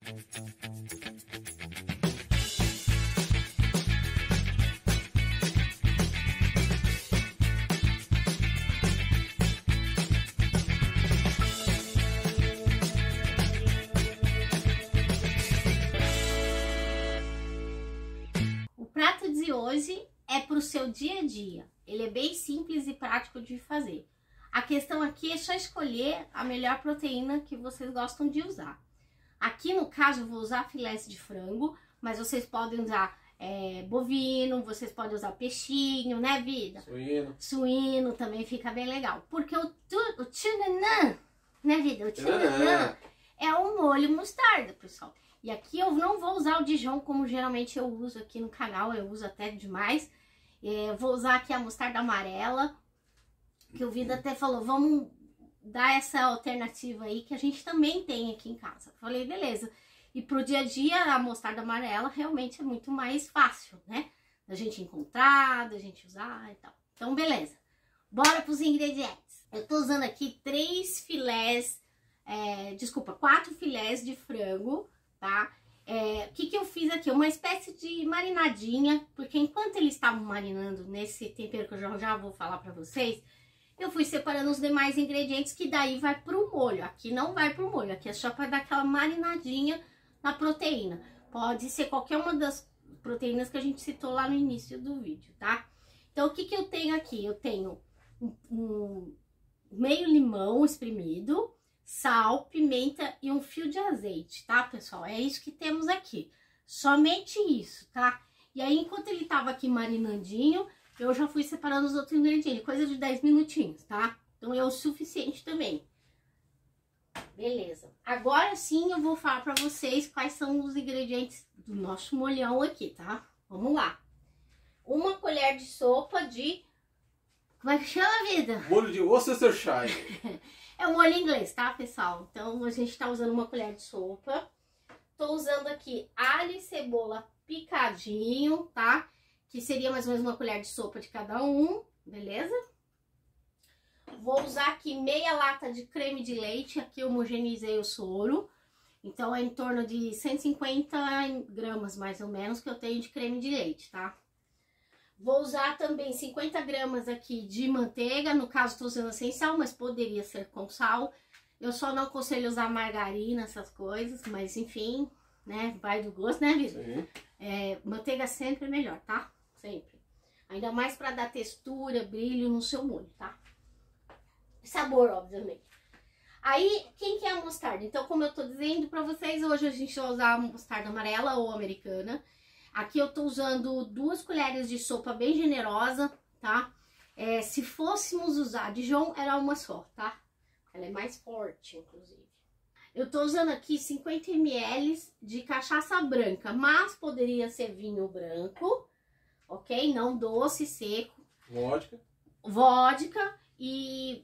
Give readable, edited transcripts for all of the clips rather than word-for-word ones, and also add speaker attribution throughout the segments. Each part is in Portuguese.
Speaker 1: De hoje é para o seu dia a dia. Ele é bem simples e prático de fazer. A questão aqui é só escolher a melhor proteína que vocês gostam de usar. Aqui no caso eu vou usar filés de frango, mas vocês podem usar bovino, vocês podem usar peixinho, né, vida? Suíno também fica bem legal. Porque o tchananã, né, vida? O tchananã é um molho mostarda, pessoal. E aqui eu não vou usar o Dijon como geralmente eu uso aqui no canal, eu uso até demais. Eu vou usar aqui a mostarda amarela, que o Vida até falou, vamos dar essa alternativa aí que a gente também tem aqui em casa. Eu falei, beleza. E pro dia a dia a mostarda amarela realmente é muito mais fácil, né? Da gente encontrar, da gente usar e tal. Então, beleza. Bora pros ingredientes. Eu tô usando aqui 4 filés de frango, tá? O que eu fiz aqui? Uma espécie de marinadinha, porque enquanto eles estavam marinando nesse tempero que eu já vou falar pra vocês, eu fui separando os demais ingredientes que daí vai pro molho. Aqui não vai pro molho, aqui é só pra dar aquela marinadinha na proteína. Pode ser qualquer uma das proteínas que a gente citou lá no início do vídeo, tá? Então, o que eu tenho aqui? Eu tenho meio limão espremido, sal, pimenta e um fio de azeite, tá, pessoal? É isso que temos aqui. Somente isso, tá? E aí, enquanto ele tava aqui marinandinho, eu já fui separando os outros ingredientes. Coisa de 10 minutinhos, tá? Então, é o suficiente também. Beleza. Agora sim, eu vou falar pra vocês quais são os ingredientes do nosso molhão aqui, tá? Vamos lá. 1 colher de sopa de... Como é que chama, vida?
Speaker 2: Molho de Worcestershire.
Speaker 1: É um molho inglês, tá, pessoal? Então, a gente tá usando 1 colher de sopa. Tô usando aqui alho e cebola picadinho, tá? Que seria mais ou menos 1 colher de sopa de cada um, beleza? Vou usar aqui meia lata de creme de leite. Aqui eu homogeneizei o soro. Então, é em torno de 150 gramas, mais ou menos, que eu tenho de creme de leite, tá? Vou usar também 50 gramas aqui de manteiga, no caso estou usando sem sal, mas poderia ser com sal. Eu só não aconselho usar margarina, essas coisas, mas enfim, né, vai do gosto, né, vida?
Speaker 2: Sim.
Speaker 1: Manteiga sempre é melhor, tá? Sempre. Ainda mais para dar textura, brilho no seu molho, tá? Sabor, obviamente. Aí, quem que é a mostarda? Então, como eu tô dizendo para vocês, hoje a gente vai usar a mostarda amarela ou americana. Aqui eu tô usando 2 colheres de sopa bem generosa, tá? Se fôssemos usar Dijon, era uma só, tá? Ela é mais forte, inclusive. Eu tô usando aqui 50 ml de cachaça branca, mas poderia ser vinho branco, ok? Não doce, seco. Vodka e...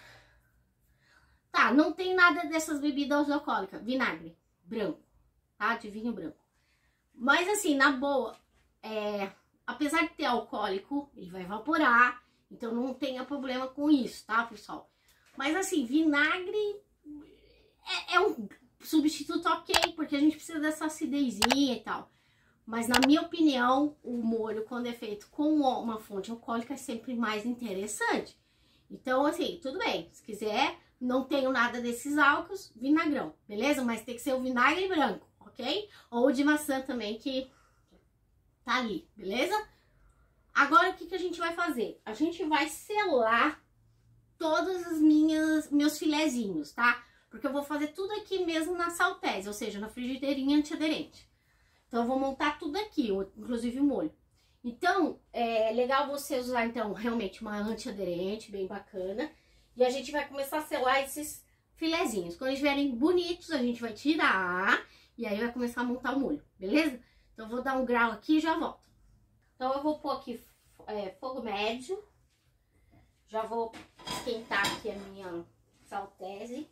Speaker 1: Tá, não tem nada dessas bebidas alcoólicas. Vinagre branco, tá? De vinho branco. Mas assim, na boa, apesar de ter alcoólico, ele vai evaporar, então não tenha problema com isso, tá, pessoal? Mas assim, vinagre é um substituto ok, porque a gente precisa dessa acidezinha e tal. Mas na minha opinião, o molho, quando é feito com uma fonte alcoólica, é sempre mais interessante. Então, assim, tudo bem, se quiser, não tenho nada desses álcools, vinagrão, beleza? Mas tem que ser o vinagre branco. Ok? Ou de maçã também, que tá ali, beleza? Agora, o que a gente vai fazer? A gente vai selar todos os meus filezinhos, tá? Porque eu vou fazer tudo aqui mesmo na saltese, ou seja, na frigideirinha antiaderente. Então, eu vou montar tudo aqui, inclusive o molho. Então, é legal você usar, então, realmente uma antiaderente, bem bacana. E a gente vai começar a selar esses filezinhos. Quando eles estiverem bonitos, a gente vai tirar... E aí vai começar a montar o molho, beleza? Então eu vou dar um grau aqui e já volto. Então eu vou pôr aqui fogo médio. Já vou esquentar aqui a minha saltese.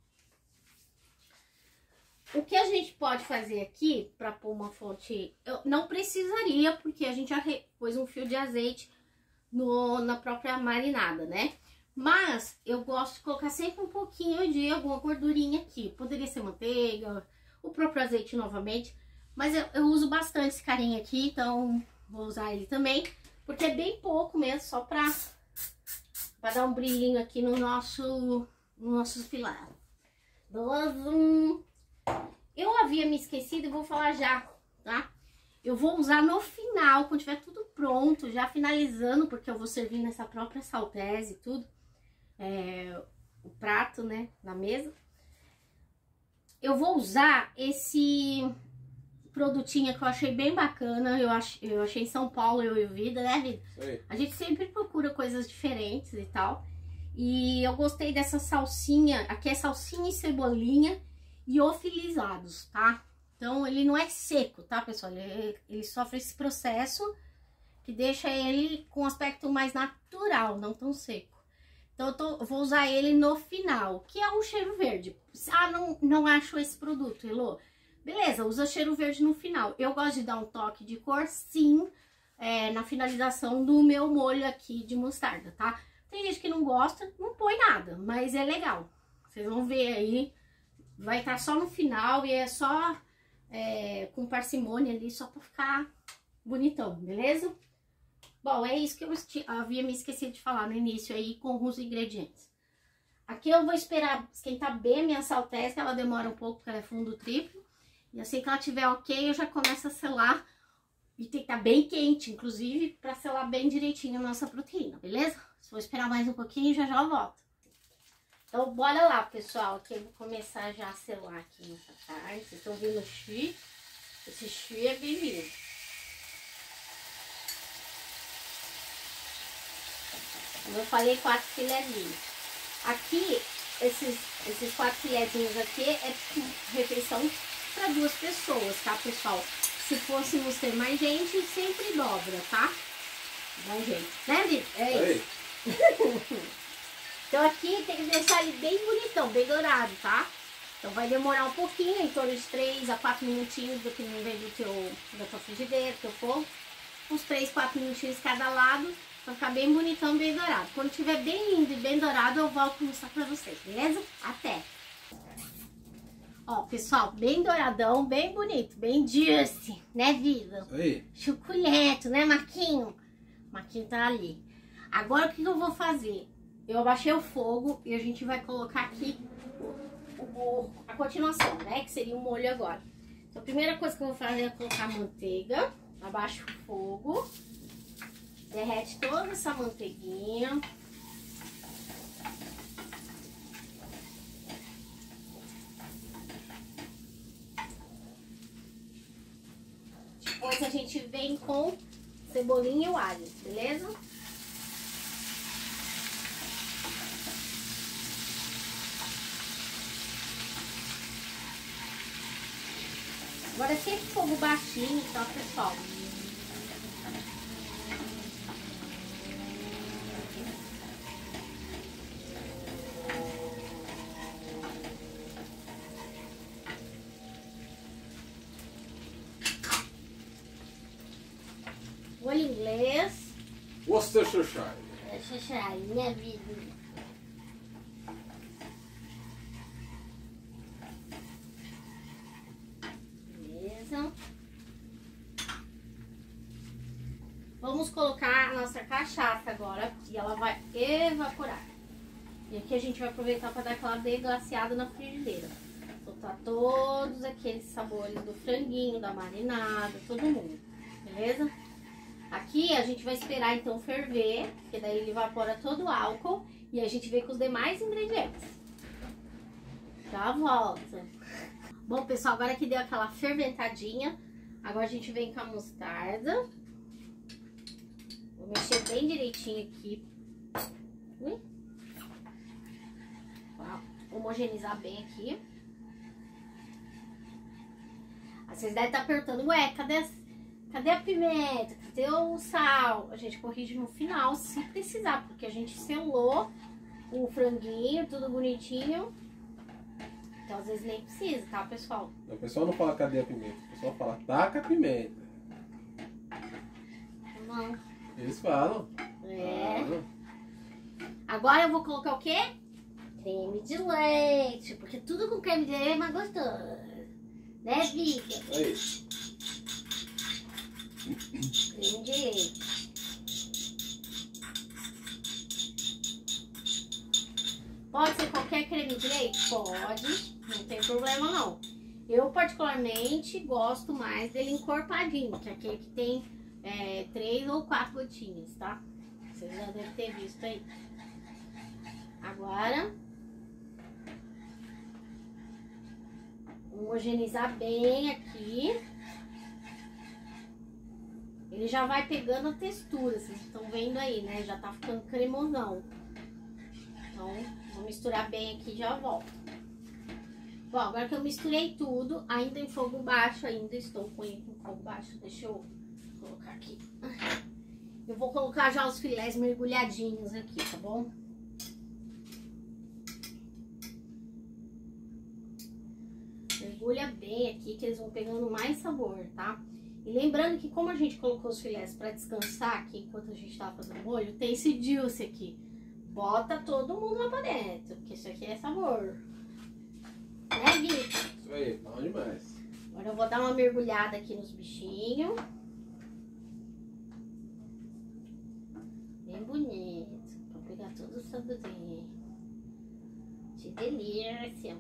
Speaker 1: O que a gente pode fazer aqui para pôr uma fonte... Eu não precisaria, porque a gente já pôs um fio de azeite na própria marinada, né? Mas eu gosto de colocar sempre um pouquinho de alguma gordurinha aqui. Poderia ser manteiga... o próprio azeite novamente. Mas eu uso bastante esse carinha aqui, então vou usar ele também. Porque é bem pouco mesmo, só pra dar um brilhinho aqui no nosso filé. Eu havia me esquecido e vou falar já, tá? Eu vou usar no final, quando tiver tudo pronto, já finalizando, porque eu vou servir nessa própria saltese e tudo. O prato, né, na mesa. Eu vou usar esse produtinho que eu achei bem bacana. Eu achei em São Paulo, eu e o Vida, né, Vida?
Speaker 2: Oi.
Speaker 1: A gente sempre procura coisas diferentes e tal. E eu gostei dessa salsinha. Aqui é salsinha e cebolinha e ofilizados, tá? Então ele não é seco, tá, pessoal? Ele sofre esse processo que deixa ele com um aspecto mais natural, não tão seco. Então eu vou usar ele no final, que é um cheiro verde. Ah, não acho esse produto, Elô. Beleza, usa cheiro verde no final. Eu gosto de dar um toque de cor, sim, na finalização do meu molho aqui de mostarda, tá? Tem gente que não gosta, não põe nada, mas é legal. Vocês vão ver aí, vai estar só no final e é só com parcimônia ali, só pra ficar bonitão, beleza? Bom, é isso que eu havia me esquecido de falar no início aí com os ingredientes. Aqui eu vou esperar esquentar bem a minha saltese, que ela demora um pouco, porque ela é fundo triplo. E assim que ela tiver ok, eu já começo a selar. E tem que estar bem quente, inclusive, para selar bem direitinho a nossa proteína, beleza? Vou esperar mais um pouquinho e já eu volto. Então, bora lá, pessoal. Aqui eu vou começar já a selar aqui nessa carne. Vocês estão vendo o chi? Esse chi é bem-vindo. Como eu falei, 4 filezinhos. Aqui, esses 4 filezinhos aqui é refeição para 2 pessoas, tá, pessoal? Se fôssemos ter mais gente, sempre dobra, tá? Mais gente. Né, Vitor? É isso. Então aqui tem que deixar ele bem bonitão, bem dourado, tá? Então vai demorar um pouquinho, em torno de 3 a 4 minutinhos, dependendo da tua frigideira, do teu fogo. Uns 3, 4 minutinhos cada lado, pra ficar bem bonitão, bem dourado. Quando tiver bem lindo e bem dourado, eu volto a mostrar pra vocês, beleza? Até! Ó, pessoal, bem douradão, bem bonito, bem juicy, né, Vida?
Speaker 2: Isso aí.
Speaker 1: Chuculento, né, Marquinho? Marquinho tá ali. Agora, o que eu vou fazer? Eu abaixei o fogo e a gente vai colocar aqui a continuação, né? Que seria o molho agora. Então, a primeira coisa que eu vou fazer é colocar a manteiga. Abaixo o fogo. Derrete toda essa manteiguinha. Depois a gente vem com cebolinha e o alho, beleza? Agora sempre fogo baixinho, tá, pessoal? Molho inglês.
Speaker 2: Worcestershire.
Speaker 1: Worcestershire, minha vida. Beleza. Vamos colocar a nossa cachaça agora e ela vai evaporar. E aqui a gente vai aproveitar para dar aquela deglaciada na frigideira. Soltar todos aqueles sabores do franguinho, da marinada, todo mundo. Beleza? Aqui a gente vai esperar então ferver, porque daí ele evapora todo o álcool e a gente vem com os demais ingredientes. Já volta. Bom, pessoal, agora que deu aquela ferventadinha, agora a gente vem com a mostarda. Vou mexer bem direitinho aqui. Homogeneizar bem aqui. Vocês devem estar perguntando, ué, cadê a pimenta? Cadê o sal? A gente corrige no final, se precisar, porque a gente selou o franguinho, tudo bonitinho. Então, às vezes nem precisa, tá, pessoal?
Speaker 2: O pessoal não fala cadê a pimenta, o pessoal fala taca a pimenta.
Speaker 1: Não.
Speaker 2: Eles falam.
Speaker 1: É.
Speaker 2: Ah.
Speaker 1: Agora eu vou colocar o quê? Creme de leite, porque tudo com creme de leite é mais gostoso. Né, Vivian?
Speaker 2: Aí.
Speaker 1: Creme de leite. Pode ser qualquer creme de leite? Pode, não tem problema não. Eu particularmente gosto mais dele encorpadinho, que é aquele que tem 3 ou 4 gotinhas, tá? Vocês já devem ter visto aí. Agora, homogeneizar bem aqui. Ele já vai pegando a textura, vocês estão vendo aí, né? Já tá ficando cremosão. Então, vou misturar bem aqui e já volto. Bom, agora que eu misturei tudo, ainda em fogo baixo, ainda estou com ele em fogo baixo. Deixa eu colocar aqui. Eu vou colocar já os filés mergulhadinhos aqui, tá bom? Mergulha bem aqui, que eles vão pegando mais sabor, tá? E lembrando que como a gente colocou os filés pra descansar aqui, enquanto a gente tava fazendo molho, tem esse juice aqui. Bota todo mundo lá pra dentro, porque isso aqui é sabor. Né, Gui?
Speaker 2: Isso aí, bom demais.
Speaker 1: Agora eu vou dar uma mergulhada aqui nos bichinhos. Bem bonito. Pra pegar todo o saborzinho. Que delícia.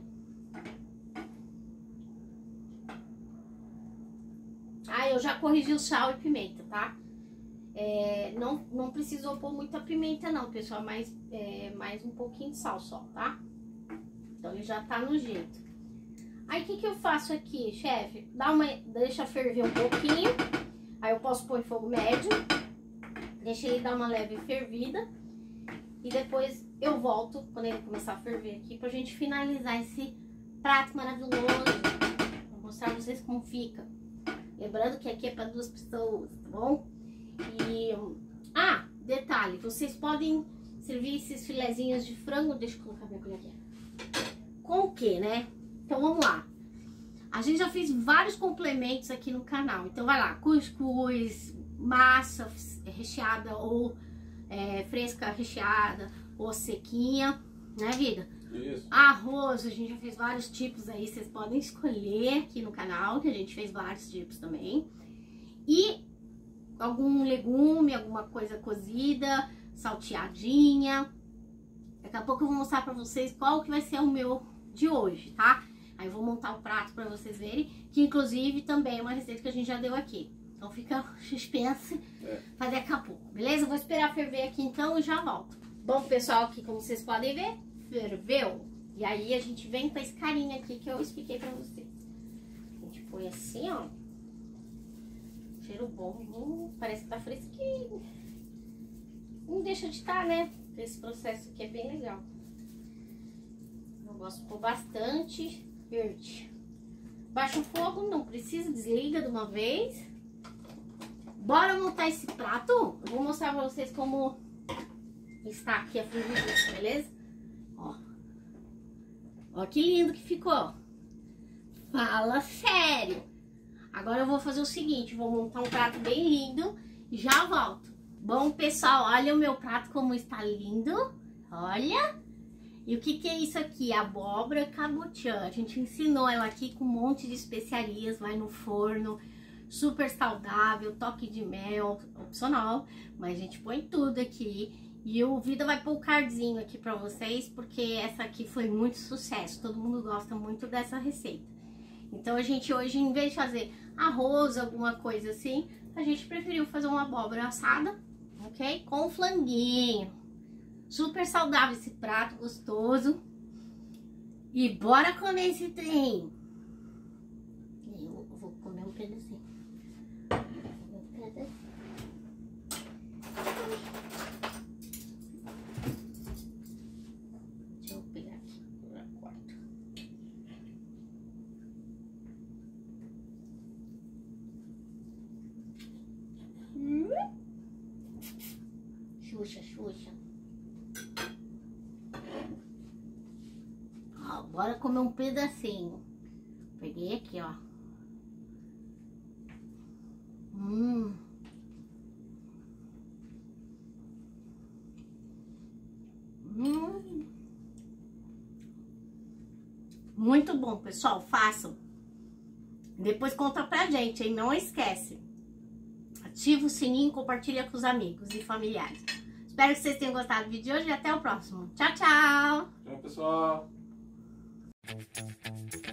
Speaker 1: Ah, eu já corrigi o sal e pimenta, tá? Não precisou pôr muita pimenta não, pessoal, mais um pouquinho de sal só, tá? Então ele já tá no jeito. Aí o que eu faço aqui, chefe? Deixa ferver um pouquinho. Aí eu posso pôr em fogo médio. Deixa ele dar uma leve fervida. E depois eu volto, quando ele começar a ferver aqui, pra gente finalizar esse prato maravilhoso. Vou mostrar pra vocês como fica. Lembrando que aqui é pra 2 pessoas, tá bom? Detalhe, vocês podem servir esses filezinhos de frango. Deixa eu colocar minha colher aqui. Com o que, né? Então vamos lá. A gente já fez vários complementos aqui no canal. Então vai lá, cuscuz, massa recheada ou fresca recheada ou sequinha, né, vida?
Speaker 2: Isso.
Speaker 1: Arroz, a gente já fez vários tipos aí, vocês podem escolher aqui no canal, que a gente fez vários tipos também. E algum legume, alguma coisa cozida, salteadinha. Daqui a pouco eu vou mostrar pra vocês qual que vai ser o meu de hoje, tá? Aí eu vou montar o prato pra vocês verem, que inclusive também é uma receita que a gente já deu aqui. Então fica suspense, fazer daqui a pouco, beleza? Eu vou esperar ferver aqui então e já volto. Bom, pessoal, aqui como vocês podem ver, ferveu. E aí a gente vem com esse carinho aqui que eu expliquei pra vocês. A gente põe assim, ó. Cheiro bom, parece que tá fresquinho. Não deixa de estar, né? Esse processo aqui é bem legal. Eu gosto de pôr bastante verde. Baixa o fogo, não precisa, desliga de uma vez. Bora montar esse prato? Eu vou mostrar pra vocês como está aqui a frigideira, beleza? Ó. Ó que lindo que ficou. Fala sério. Agora eu vou fazer o seguinte, vou montar um prato bem lindo e já volto. Bom, pessoal, olha o meu prato como está lindo. Olha. E o que é isso aqui? Abóbora cabotiã. A gente ensinou ela aqui com um monte de especiarias, vai no forno. Super saudável, toque de mel, opcional. Mas a gente põe tudo aqui. E o Vida vai pôr o cardzinho aqui pra vocês, porque essa aqui foi muito sucesso. Todo mundo gosta muito dessa receita. Então a gente hoje, em vez de fazer arroz, alguma coisa assim, a gente preferiu fazer uma abóbora assada, ok? Com flanguinho. Super saudável esse prato, gostoso. E bora comer esse trem. Eu vou comer um pedacinho. Deixa eu pegar aqui. Xuxa, xuxa. Ó, bora comer um pedacinho. Peguei aqui, ó. Muito bom, pessoal. Façam. Depois conta pra gente, hein? Não esquece. Ativa o sininho e compartilha com os amigos e familiares. Espero que vocês tenham gostado do vídeo de hoje e até o próximo. Tchau, tchau!
Speaker 2: Tchau, pessoal!